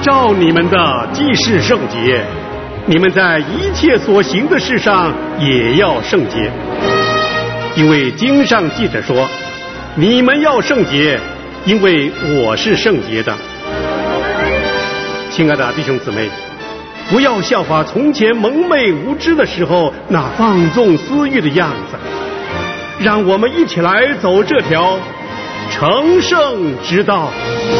照你们的既是圣洁，你们在一切所行的事上也要圣洁。因为经上记着说，你们要圣洁，因为我是圣洁的。亲爱的弟兄姊妹，不要效法从前蒙昧无知的时候那放纵私欲的样子，让我们一起来走这条成圣之道。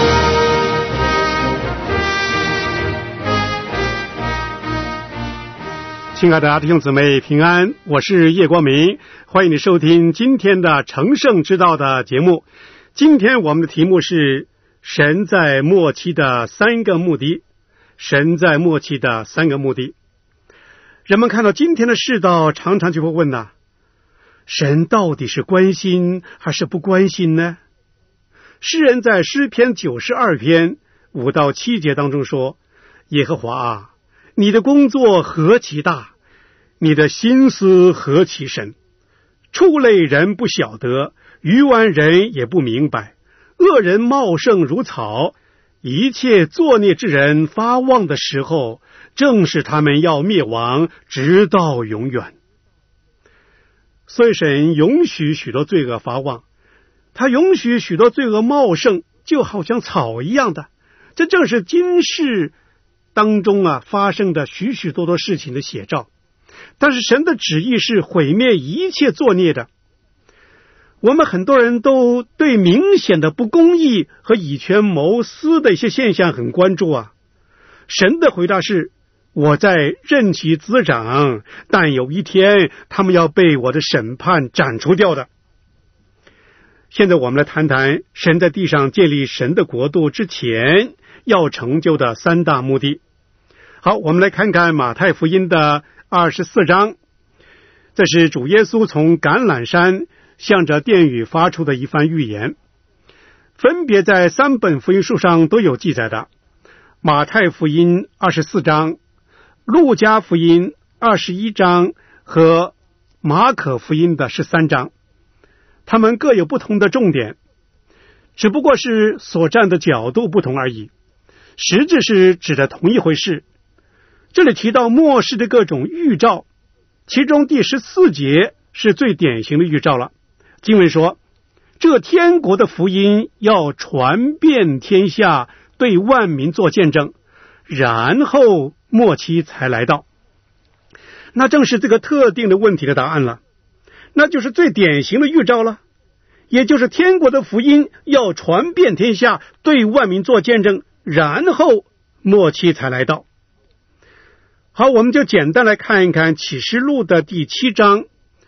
亲爱的弟兄姊妹平安，我是叶光明，欢迎你收听今天的成圣之道的节目。今天我们的题目是神在末期的三个目的。神在末期的三个目的。人们看到今天的世道，常常就会问呐，神到底是关心还是不关心呢？诗人在诗篇92篇5到7节当中说，耶和华啊，你的工作何其大，你的心思何其深，畜类人不晓得，愚顽人也不明白，恶人茂盛如草，一切作孽之人发旺的时候，正是他们要灭亡，直到永远。所以神允许许多罪恶发旺，他允许许多罪恶茂盛，就好像草一样的。这正是今世当中发生的许许多多事情的写照。但是神的旨意是毁灭一切作孽的。我们很多人都对明显的不公义和以权谋私的一些现象很关注啊。神的回答是，我在任其滋长，但有一天他们要被我的审判斩除掉的。现在我们来谈谈神在地上建立神的国度之前要成就的三大目的。好，我们来看看马太福音的24章，这是主耶稣从橄榄山向着殿宇发出的一番预言，分别在3本福音书上都有记载的。马太福音24章，路加福音21章和马可福音的13章，他们各有不同的重点，只不过是所站的角度不同而已，实质是指的同一回事。这里提到末世的各种预兆，其中第14节是最典型的预兆了。经文说，这天国的福音要传遍天下，对万民做见证，然后末期才来到。那正是这个特定的问题的答案了，那就是最典型的预兆了，也就是天国的福音要传遍天下，对万民做见证，然后末期才来到。好，我们就简单来看一看启示录的第7章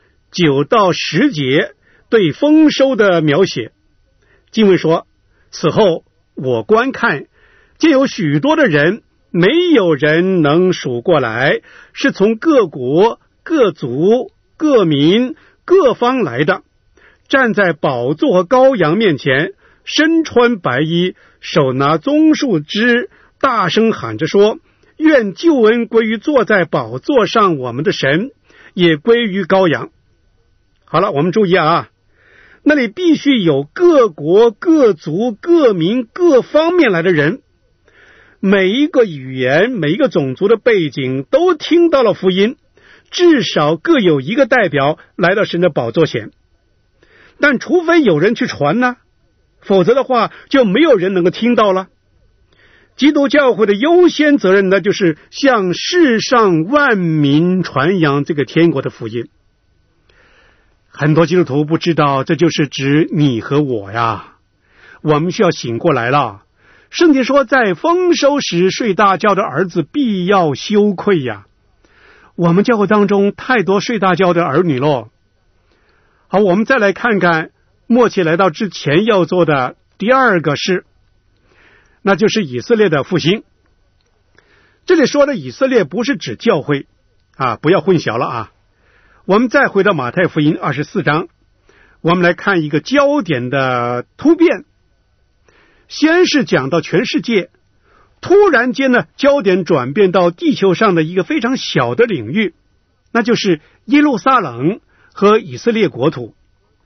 9到10节对丰收的描写。经文说，此后我观看，见有许多的人，没有人能数过来，是从各国各族各民各方来的，站在宝座和羔羊面前，身穿白衣，手拿棕树枝，大声喊着说，愿救恩归于坐在宝座上我们的神，也归于羔羊。好了，我们注意啊，那里必须有各国各族各民各方面来的人，每一个语言每一个种族的背景都听到了福音，至少各有一个代表来到神的宝座前。但除非有人去传呢，否则的话就没有人能够听到了。基督教会的优先责任呢，就是向世上万民传扬这个天国的福音。很多基督徒不知道，这就是指你和我呀。我们需要醒过来了。圣经说，在丰收时睡大觉的儿子必要羞愧呀。我们教会当中太多睡大觉的儿女咯。好，我们再来看看末期来到之前要做的第二个事，那就是以色列的复兴。这里说的以色列不是指教会不要混淆了啊。我们再回到马太福音24章，我们来看一个焦点的突变。先是讲到全世界，突然间呢，焦点转变到地球上的一个非常小的领域，那就是耶路撒冷和以色列国土。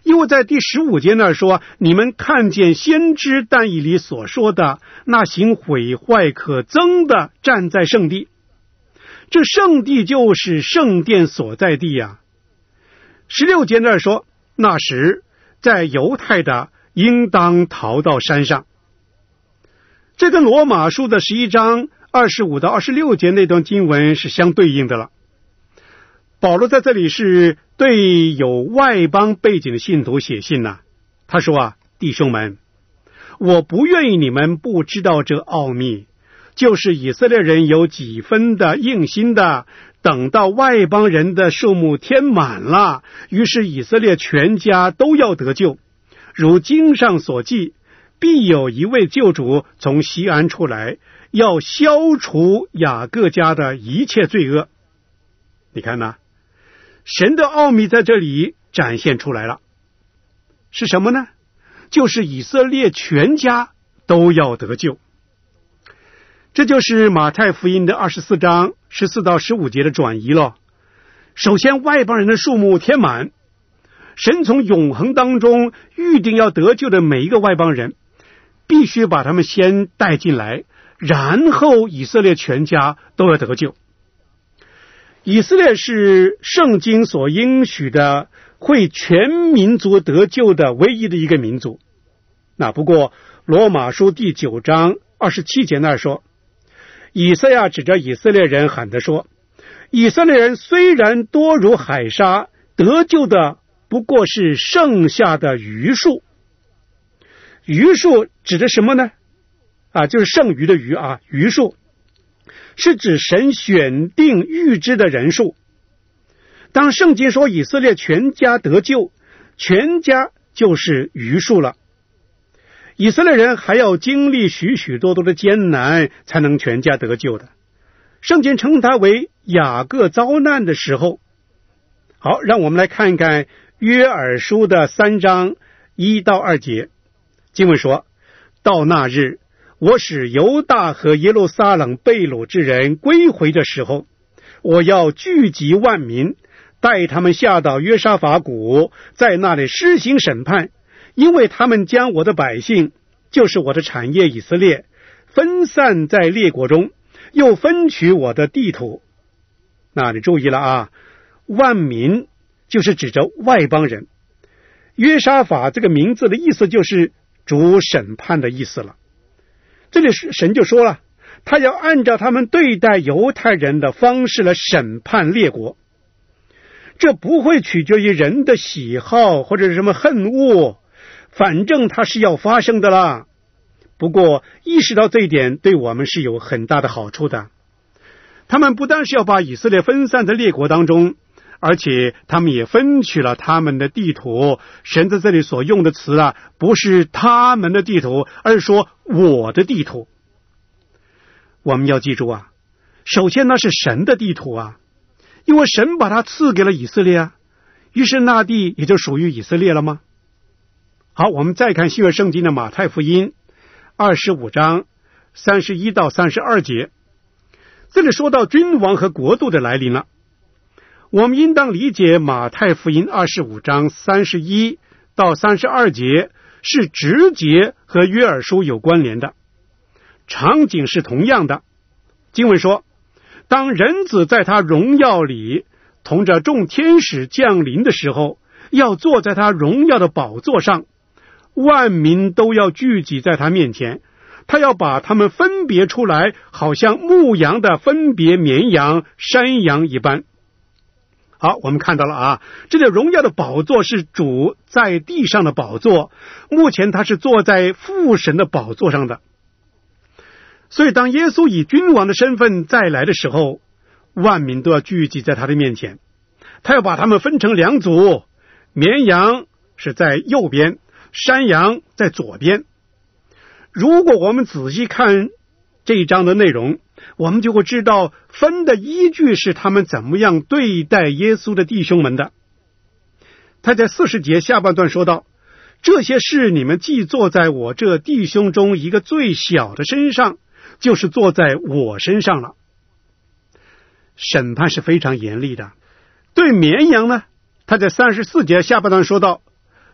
因为在第15节那儿说，你们看见先知但以理所说的那行毁坏可憎的站在圣地，这圣地就是圣殿所在地啊。16节那儿说，那时在犹太的应当逃到山上。这跟罗马书的11章25到26节那段经文是相对应的了。保罗在这里是对有外邦背景的信徒写信啊，他说啊，弟兄们，我不愿意你们不知道这奥秘，就是以色列人有几分的硬心的，等到外邦人的数目填满了，于是以色列全家都要得救。如经上所记，必有一位救主从西安出来，要消除雅各家的一切罪恶。你看呢，神的奥秘在这里展现出来了，是什么呢？就是以色列全家都要得救。这就是马太福音的24章14到15节的转移了。首先，外邦人的数目填满，神从永恒当中预定要得救的每一个外邦人，必须把他们先带进来，然后以色列全家都要得救。以色列是圣经所应许的会全民族得救的唯一的一个民族。那不过罗马书第9章27节那儿说，以赛亚指着以色列人喊着说，以色列人虽然多如海沙，得救的不过是剩下的余数。余数指的什么呢？就是剩余的余啊，余数是指神选定预知的人数。当圣经说以色列全家得救，全家就是余数了。以色列人还要经历许许多多的艰难才能全家得救的，圣经称它为雅各遭难的时候。好，让我们来看看约珥书的3章1到2节。经文说，到那日，我使犹大和耶路撒冷被掳之人归回的时候，我要聚集万民，带他们下到约沙法谷，在那里施行审判，因为他们将我的百姓，就是我的产业以色列，分散在列国中，又分取我的地土。那你注意了啊，万民就是指着外邦人。约沙法这个名字的意思就是主审判的意思了。这里神就说了，他要按照他们对待犹太人的方式来审判列国。这不会取决于人的喜好或者是什么恨恶，反正它是要发生的啦。不过意识到这一点对我们是有很大的好处的。他们不但是要把以色列分散在列国当中，而且他们也分取了他们的地土。神在这里所用的词不是他们的地土，而是说我的地土。我们要记住首先那是神的地土因为神把它赐给了以色列于是那地也就属于以色列了吗？好，我们再看新约圣经的马太福音25章31到32节。这里说到君王和国度的来临了。我们应当理解马太福音25章31到32节是直接和约珥书有关联的，场景是同样的。经文说，当人子在他荣耀里同着众天使降临的时候，要坐在他荣耀的宝座上，万民都要聚集在他面前，他要把他们分别出来，好像牧羊的分别绵羊山羊一般。好，我们看到了这个荣耀的宝座是主在地上的宝座，目前他是坐在父神的宝座上的。所以当耶稣以君王的身份再来的时候，万民都要聚集在他的面前，他要把他们分成2组，绵羊是在右边，山羊在左边。如果我们仔细看这一章的内容，我们就会知道分的依据是他们怎么样对待耶稣的弟兄们的。他在40节下半段说道，这些事你们既坐在我这弟兄中一个最小的身上，就是坐在我身上了。审判是非常严厉的。对绵羊呢，他在34节下半段说道，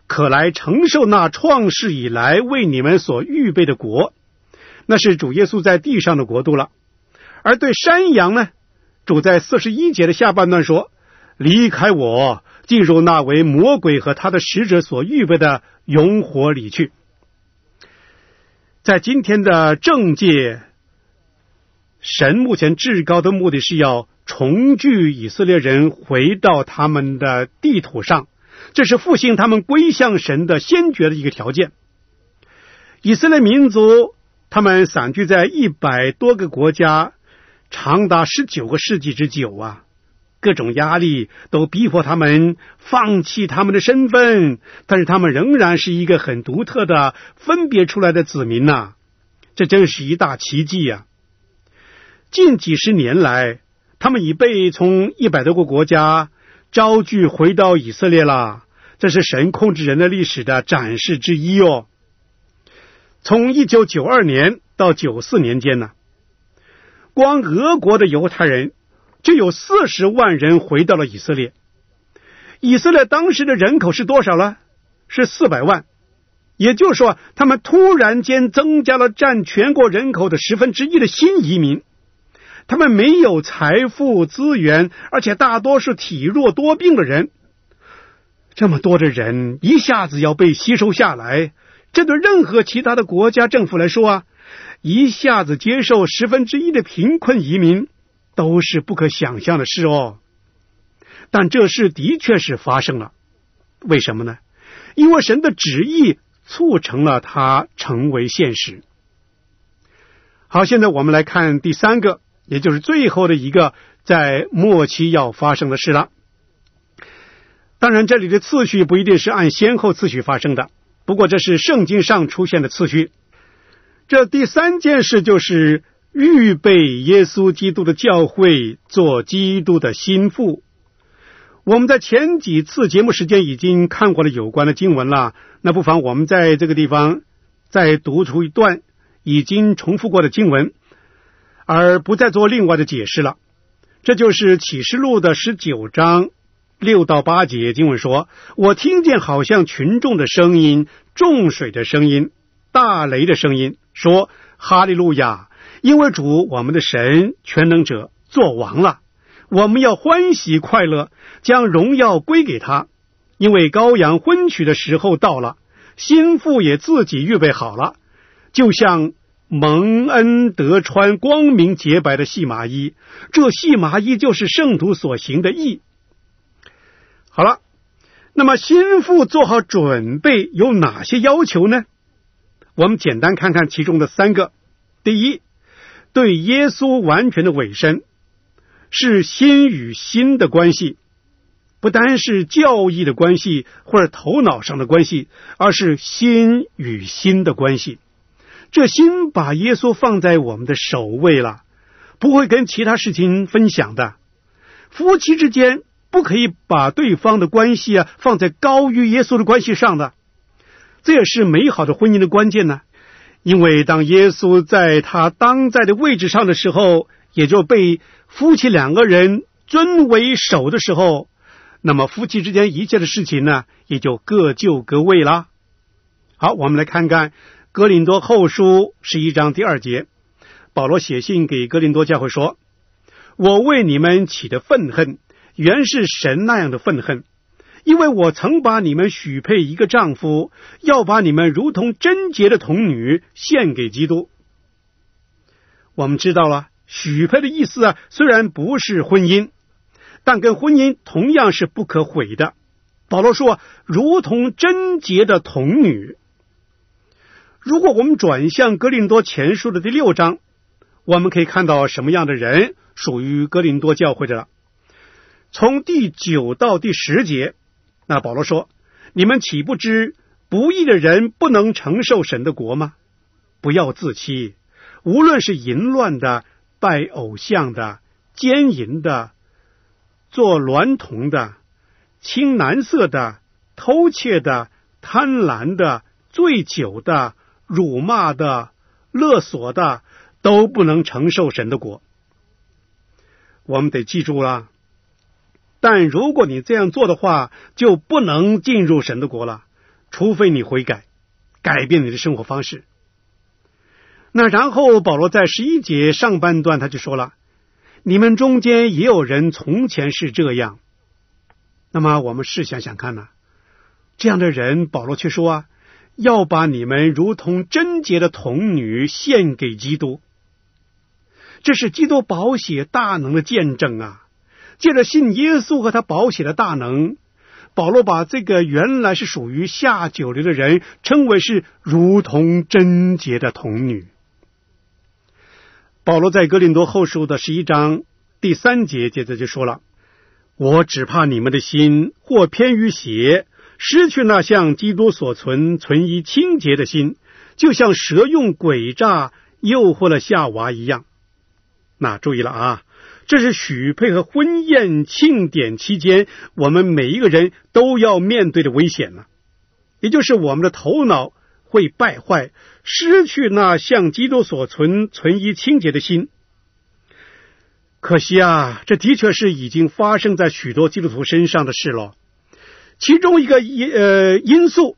可来承受那创世以来为你们所预备的国，那是主耶稣在地上的国度了。而对山羊呢，主在41节的下半段说，离开我，进入那为魔鬼和他的使者所预备的永火里去。在今天的政界，神目前至高的目的是要重聚以色列人回到他们的地土上，这是复兴他们归向神的先决的一个条件。以色列民族他们散居在100多个国家，长达19个世纪之久啊，各种压力都逼迫他们放弃他们的身份，但是他们仍然是一个很独特的分别出来的子民啊，这真是一大奇迹啊。近几十年来，他们已被从100多个国家招聚回到以色列了，这是神控制人的历史的展示之一哦。从1992年到94年间呢，光俄国的犹太人就有40万人回到了以色列。以色列当时的人口是多少了？是400万。也就是说，他们突然间增加了占全国人口的1/10的新移民。他们没有财富资源，而且大多是体弱多病的人。这么多的人一下子要被吸收下来，这对任何其他的国家政府来说啊，一下子接受1/10的贫困移民都是不可想象的事哦。但这事的确是发生了。为什么呢？因为神的旨意促成了它成为现实。好，现在我们来看第3个，也就是最后的一个在末期要发生的事了。当然这里的次序不一定是按先后次序发生的，不过这是圣经上出现的次序。这第3件事就是预备耶稣基督的教会做基督的心腹。我们在前几次节目时间已经看过了有关的经文了，那不妨我们在这个地方再读出一段已经重复过的经文，而不再做另外的解释了。这就是启示录的19章6到8节，经文说，我听见好像群众的声音，众水的声音，大雷的声音，说哈利路亚，因为主我们的神全能者作王了，我们要欢喜快乐，将荣耀归给他，因为羔羊婚娶的时候到了，新妇也自己预备好了，就像蒙恩得穿光明洁白的细麻衣，这细麻衣就是圣徒所行的义。好了，那么新妇做好准备有哪些要求呢？我们简单看看其中的3个。第一，对耶稣完全的委身，是心与心的关系，不单是教义的关系或者头脑上的关系，而是心与心的关系。这心把耶稣放在我们的首位了，不会跟其他事情分享的。夫妻之间不可以把对方的关系放在高于耶稣的关系上的，这也是美好的婚姻的关键呢。因为当耶稣在他当在的位置上的时候，也就被夫妻2个人尊为首的时候，那么夫妻之间一切的事情呢，也就各就各位了。好，我们来看看哥林多后书11章第2节，保罗写信给哥林多教会说，我为你们起的愤恨，原是神那样的愤恨，因为我曾把你们许配一个丈夫，要把你们如同贞洁的童女献给基督。我们知道了，许配的意思虽然不是婚姻，但跟婚姻同样是不可毁的。保罗说，如同贞洁的童女。如果我们转向哥林多前书的第6章，我们可以看到什么样的人属于哥林多教会的了。从第9到第10节，那保罗说，你们岂不知不义的人不能承受神的国吗？不要自欺，无论是淫乱的、拜偶像的、奸淫的、做娈童的、青男色的、偷窃的、贪婪的、醉酒的、辱骂的、勒索的，都不能承受神的国。我们得记住了，但如果你这样做的话，就不能进入神的国了。 除非你悔改，改变你的生活方式。那然后保罗在11节上半段他就说了，你们中间也有人从前是这样。那么我们试想想看呢，这样的人保罗却说要把你们如同贞洁的童女献给基督。这是基督宝血大能的见证啊！借着信耶稣和他宝血的大能，保罗把这个原来是属于下九流的人称为是如同贞洁的童女。保罗在哥林多后书的11章第3节接着就说了，我只怕你们的心或偏于邪，失去那向基督所存于清洁的心，就像蛇用诡诈诱惑了夏娃一样。那注意了这是许配和婚宴庆典期间我们每一个人都要面对的危险了，也就是我们的头脑会败坏，失去那向基督所存于清洁的心。可惜这的确是已经发生在许多基督徒身上的事了。其中一个因素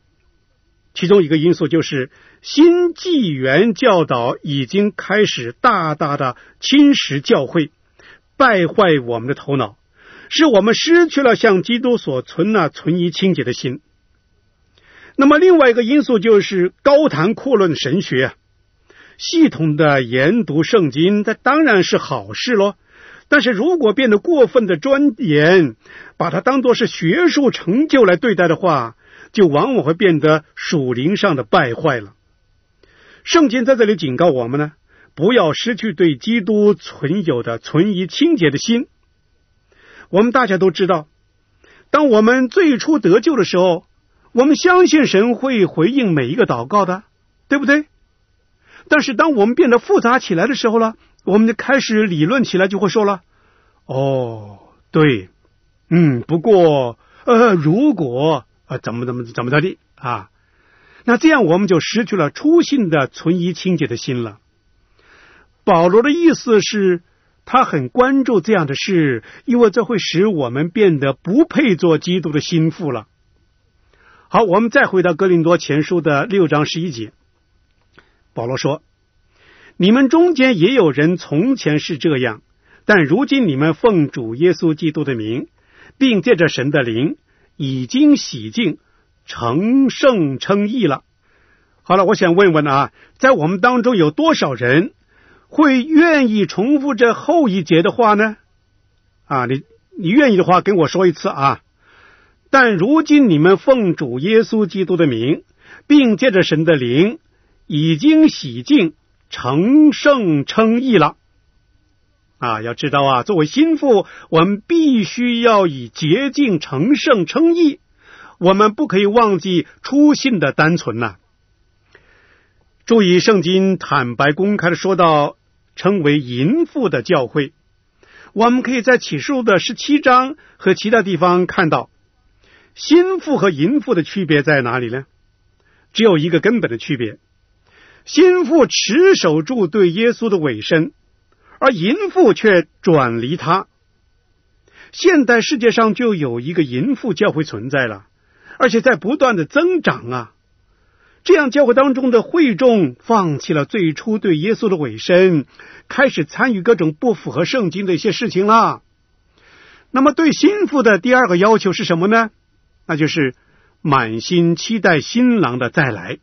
就是新纪元教导已经开始大大的侵蚀教会，败坏我们的头脑，使我们失去了向基督所存于清洁的心。那么另外一个因素就是高谈阔论神学，系统的研读圣经，这当然是好事咯。但是如果变得过分的钻研，把它当作是学术成就来对待的话，就往往会变得属灵上的败坏了。圣经在这里警告我们呢，不要失去对基督存有的存于清洁的心。我们大家都知道，当我们最初得救的时候，我们相信神会回应每一个祷告的，对不对？但是当我们变得复杂起来的时候呢，我们就开始理论起来，就会说了，对，不过如果怎么的那这样我们就失去了初信的存于清洁的心了。保罗的意思是他很关注这样的事，因为这会使我们变得不配做基督的心腹了。好，我们再回到哥林多前书的6章11节，保罗说，你们中间也有人从前是这样，但如今你们奉主耶稣基督的名，并借着神的灵，已经洗净，成圣称义了。好了，我想问问在我们当中有多少人会愿意重复这后一节的话呢？你愿意的话跟我说一次但如今你们奉主耶稣基督的名，并借着神的灵，已经洗净，成圣称义了。要知道作为心腹，我们必须要以洁净成圣称义，我们不可以忘记初信的单纯注意，圣经坦白公开的说到称为淫妇的教会，我们可以在启示录的17章和其他地方看到，心腹和淫妇的区别在哪里呢？只有一个根本的区别，心腹持守住对耶稣的委身，而淫妇却转离他。现代世界上就有一个淫妇教会存在了，而且在不断的增长这样教会当中的会众放弃了最初对耶稣的委身，开始参与各种不符合圣经的一些事情了。那么对心腹的第二个要求是什么呢？那就是满心期待新郎的再来。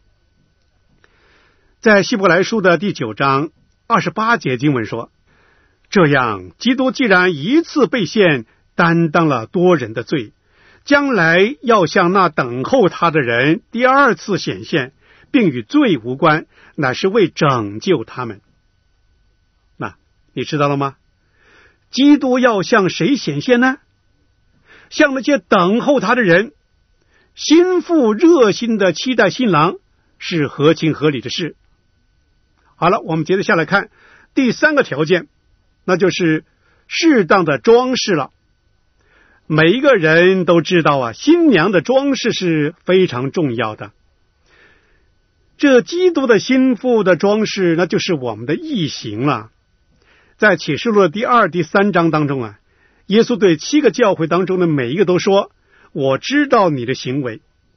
在希伯来书的第9章28节经文说，这样基督既然一次被献，担当了多人的罪，将来要向那等候他的人第二次显现，并与罪无关，乃是为拯救他们。你知道了吗？基督要向谁显现呢？向那些等候他的人。心腹热心的期待新郎是合情合理的事。好了，我们接着下来看第三个条件，那就是适当的装饰了。每一个人都知道新娘的装饰是非常重要的。这基督的心腹的装饰，那就是我们的义行了。在启示录的第2、第3章当中耶稣对7个教会当中的每一个都说，我知道你的行为，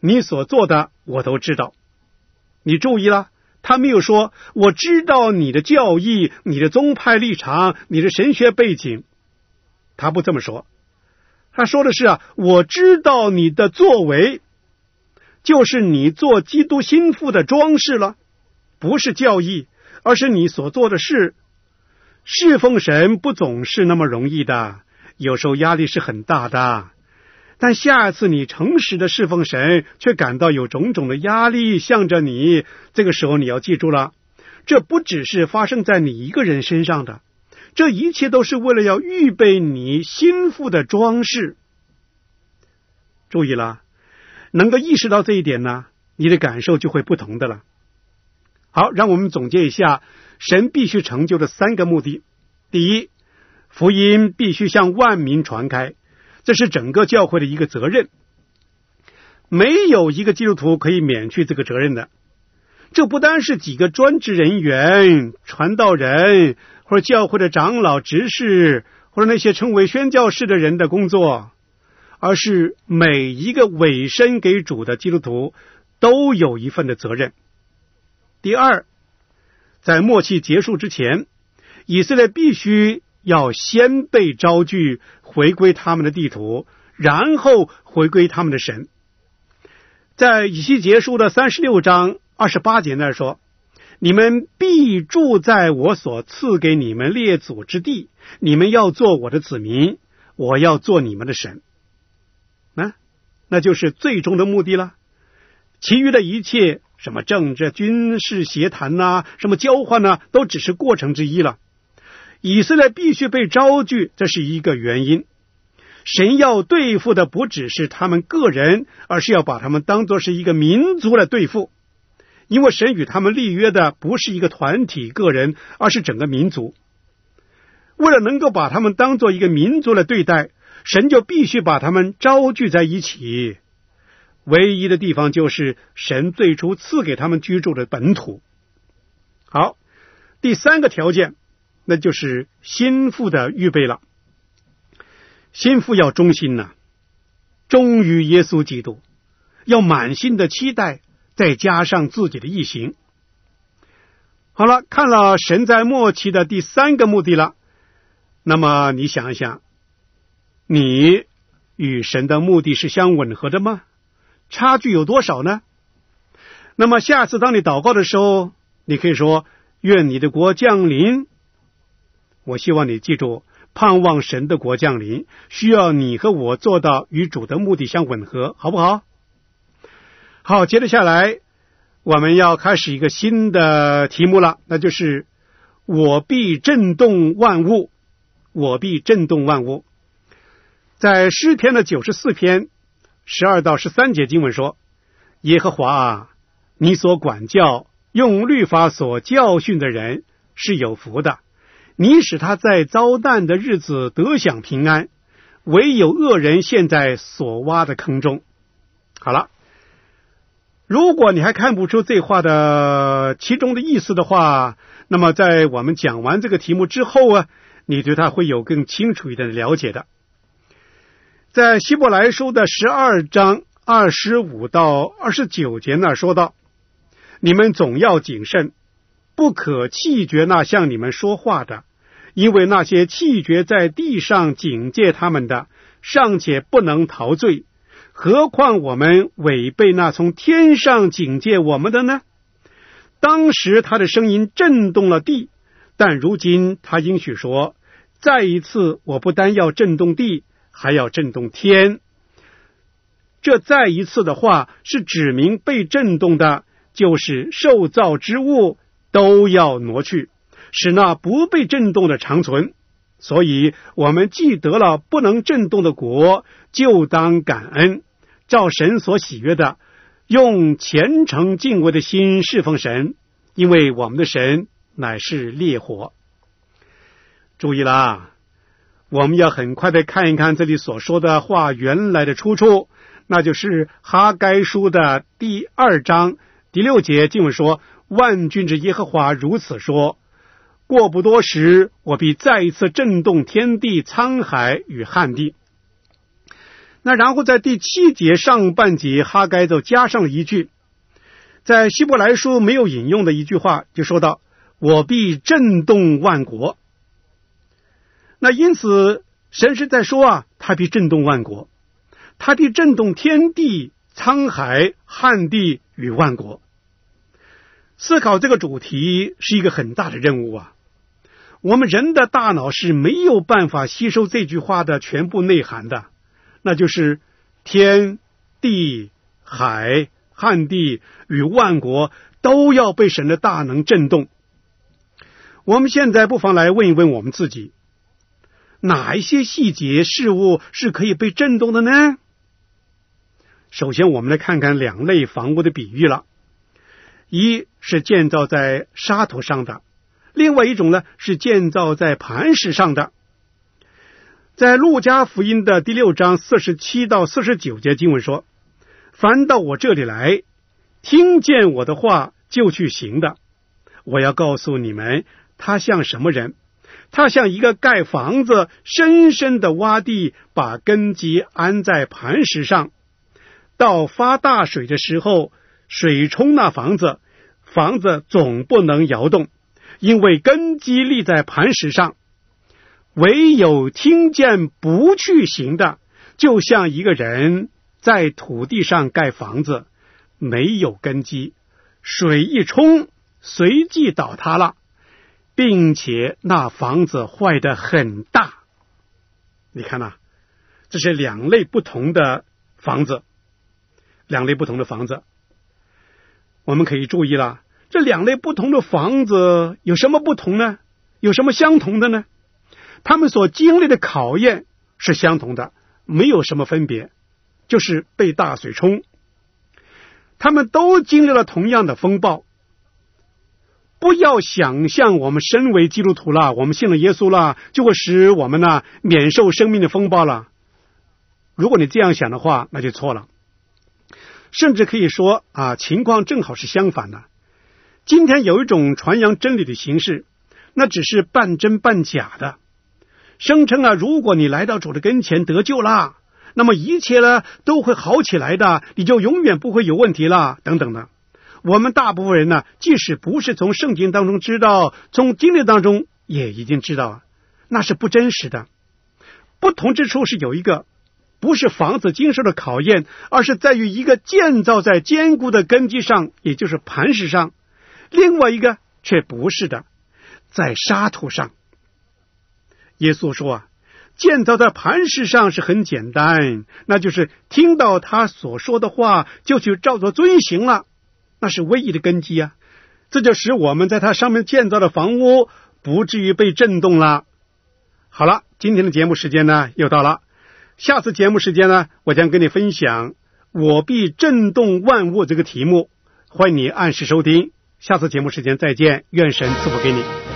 你所做的我都知道。你注意了，他没有说我知道你的教义、你的宗派立场、你的神学背景，他不这么说。他说的是我知道你的作为，就是你做基督心腹的装饰了，不是教义，而是你所做的事。侍奉神不总是那么容易的，有时候压力是很大的。但下次你诚实的侍奉神，却感到有种种的压力向着你，这个时候你要记住了，这不只是发生在你一个人身上的，这一切都是为了要预备你心腹的装饰。注意了，能够意识到这一点呢，你的感受就会不同的了。好，让我们总结一下神必须成就的3个目的。第一，福音必须向万民传开，这是整个教会的一个责任，没有一个基督徒可以免去这个责任的。这不单是几个专职人员、传道人，或者教会的长老、执事，或者那些称为宣教士的人的工作，而是每一个委身给主的基督徒都有一份的责任。第二，在末期结束之前，以色列必须要先被招聚，回归他们的地图，然后回归他们的神。在以西结书的36章28节那说，你们必住在我所赐给你们列祖之地，你们要做我的子民，我要做你们的神。那就是最终的目的了。其余的一切什么政治、军事协谈什么交换都只是过程之一了。以色列必须被招聚，这是一个原因。神要对付的不只是他们个人，而是要把他们当作是一个民族来对付。因为神与他们立约的不是一个团体个人，而是整个民族。为了能够把他们当作一个民族来对待，神就必须把他们招聚在一起。唯一的地方就是神最初赐给他们居住的本土。好，第3个条件，那就是心腹的预备了。心腹要忠心忠于耶稣基督，要满心的期待，再加上自己的义行。好了，看了神在末期的第3个目的了，那么你想一想，你与神的目的是相吻合的吗？差距有多少呢？那么下次当你祷告的时候，你可以说愿你的国降临。我希望你记住，盼望神的国降临，需要你和我做到与主的目的相吻合，好不好？好，接着下来我们要开始一个新的题目了，那就是我必震动万物。我必震动万物。在诗篇的94篇12到13节经文说，耶和华你所管教用律法所教训的人是有福的，你使他在遭难的日子得享平安，唯有恶人陷在所挖的坑中。好了，如果你还看不出这话的其中的意思的话，那么在我们讲完这个题目之后你对它会有更清楚一点的了解的。在希伯来书的12章25到29节那说到，你们总要谨慎，不可弃绝那向你们说话的，因为那些弃绝在地上警戒他们的，尚且不能逃罪，何况我们违背那从天上警戒我们的呢？当时他的声音震动了地，但如今他应许说，再一次我不单要震动地，还要震动天。这再一次的话是指明被震动的就是受造之物都要挪去，使那不被震动的长存。所以我们既得了不能震动的国，就当感恩，照神所喜悦的，用虔诚敬畏的心侍奉神，因为我们的神乃是烈火。注意啦，我们要很快的看一看这里所说的话原来的出处，那就是哈该书的第2章第6节经文说，万军之耶和华如此说，过不多时，我必再一次震动天地、沧海与旱地。 那然后在第7节上半节，哈该就加上了一句，在希伯来书没有引用的一句话，就说到我必震动万国。那因此神是在说他必震动万国，他必震动天地、沧海、旱地与万国。思考这个主题是一个很大的任务我们人的大脑是没有办法吸收这句话的全部内涵的，那就是天地海旱地与万国都要被神的大能震动。我们现在不妨来问一问我们自己，哪一些细节事物是可以被震动的呢？首先我们来看看2类房屋的比喻了，一是建造在沙土上的，另外一种呢是建造在磐石上的。在路加福音的第6章47到49节经文说，凡到我这里来听见我的话就去行的，我要告诉你们，他像什么人？他像一个盖房子深深的挖地，把根基安在磐石上，到发大水的时候，水冲那房子，房子总不能摇动，因为根基立在磐石上。唯有听见不去行的，就像一个人在土地上盖房子，没有根基，水一冲，随即倒塌了，并且那房子坏得很大。你看这是2类不同的房子，2类不同的房子。我们可以注意了，这2类不同的房子有什么不同呢？有什么相同的呢？他们所经历的考验是相同的，没有什么分别，就是被大水冲。他们都经历了同样的风暴。不要想象我们身为基督徒了，我们信了耶稣了，就会使我们免受生命的风暴了。如果你这样想的话，那就错了。甚至可以说情况正好是相反的。今天有一种传扬真理的形式，那只是半真半假的，声称如果你来到主的跟前得救了，那么一切都会好起来的，你就永远不会有问题了，等等的。我们大部分人即使不是从圣经当中知道，从经历当中也已经知道，那是不真实的。不同之处是有一个，不是房子经受的考验，而是在于一个建造在坚固的根基上，也就是磐石上；另外一个却不是的，在沙土上。耶稣说建造在磐石上是很简单，那就是听到他所说的话就去照着遵行了，那是唯一的根基这就使我们在它上面建造的房屋不至于被震动了。好了，今天的节目时间又到了，下次节目时间我将跟你分享我必震动万物这个题目，欢迎你按时收听。下次节目时间再见，愿神赐福给你。